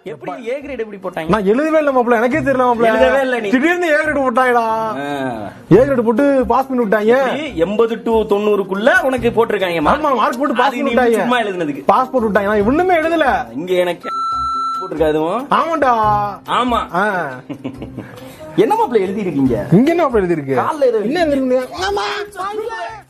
எப்படி ஏ கிரேட் எப்படி போட்டாங்க? நான் எழுதவே இல்ல மாப்ள, எனக்கே தெரியல மாப்ள. எழுதவே இல்ல நீ. திடீர்னு ஏ கிரேட் போட்டாங்கடா. ஏ கிரேட் போட்டு பாஸ் பண்ணி விட்டாங்க. 80 to 90க்குள்ள உனக்கு போட்டுருக்காங்க. ஆமா, மார்க் போட்டு பாஸ் பண்ணி விட்டாங்க. சும்மா எழுதுனதுக்கு பாஸ் போட்டு விட்டாங்க. நான் ஒண்ணுமே எழுதல. இங்க எனக்கு போட்டுருக்காது. ஆமாடா. ஆமா. என்ன மாப்ள எழுதி இருக்கீங்க? இங்க என்ன மாப்ள எழுதி இருக்கு? கால்ல என்ன எழுதி இருக்கு? ஆமா.